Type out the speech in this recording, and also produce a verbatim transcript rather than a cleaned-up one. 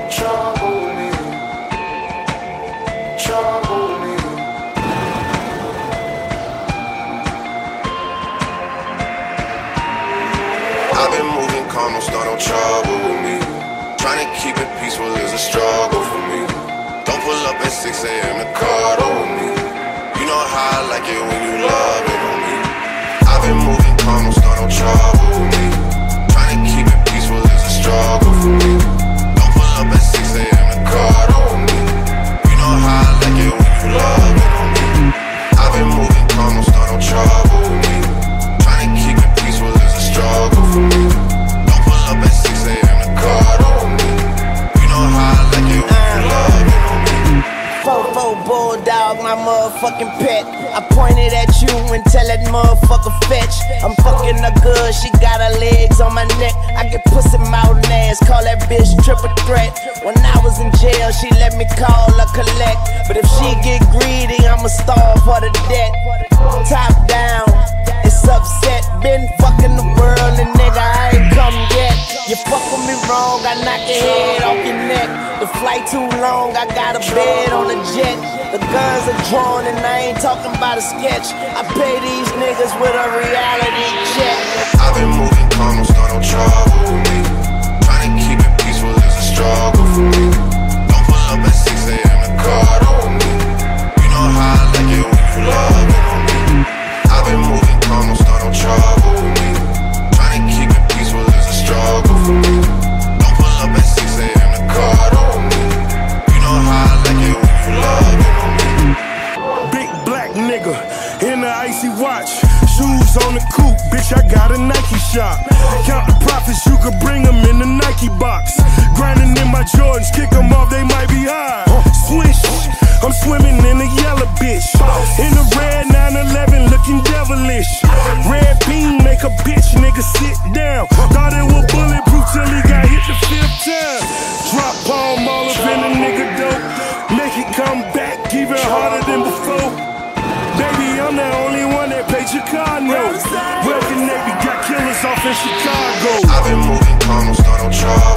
trouble with me, trouble with me. I've been moving calm, don't start no trouble with me. Trying to keep it peaceful is a struggle for me. Don't pull up at six A M to cuddle with me. You know how I like it when you love it on me. I've been moving calm, don't start no trouble with me. Trying to keep it peaceful is a struggle for me. Don't pull up at six A M to cuddle with me. You know how I like it when you love it on me. I've been moving calm, don't start no trouble with me. Trying to keep it peaceful is a struggle for me. Don't pull up at six A M to cuddle with me. You know how I like it when you love it on me. Fofo bulldog, my motherfucking pet. I pointed at you and tell that motherfucker fetch. I'm fucking her good, she got her legs on my neck. I get pussy mouth and ass, call that bitch triple threat. When I was in jail, she let me call her collect. But if she get greedy, I'ma starve for the debt. Top down, it's upset. Been fucking the world and nigga, I ain't come yet. You fuck with me wrong, I knock your head off your neck. The flight too long, I got a bed on a jet. The guns are drawn and I ain't talking about a sketch. I pay these niggas with a reality check. I've been moving calm, don't start no trouble with me. Trying to keep it peaceful is a struggle for me. Don't pull up at six A M to cuddle with me. You know how I like it when you love it on me. I've been moving calm, don't start no trouble with me. Trying to keep it peaceful is a struggle for me. Don't pull up at six A M to cuddle with me. You know how I like it when you love it on me. Big black nigga in the icy watch, shoes on the coupe, bitch, I got a Nike shop. Count the profits, you could bring them in the Nike box. Grinding in my Jordans, kick them off, they might be high. Swish, I'm swimming in a yellow bitch. In the red nine eleven, looking devilish. Red beam, make a bitch nigga sit down. Thought it was bulletproof till he got hit the fifth time. Drop palm all up in a nigga dope. Make it come back even harder than before. Baby, I'm the only one that paid your car note. Broken Navy got killers off in Chicago. I've been moving calm, don't start no trouble.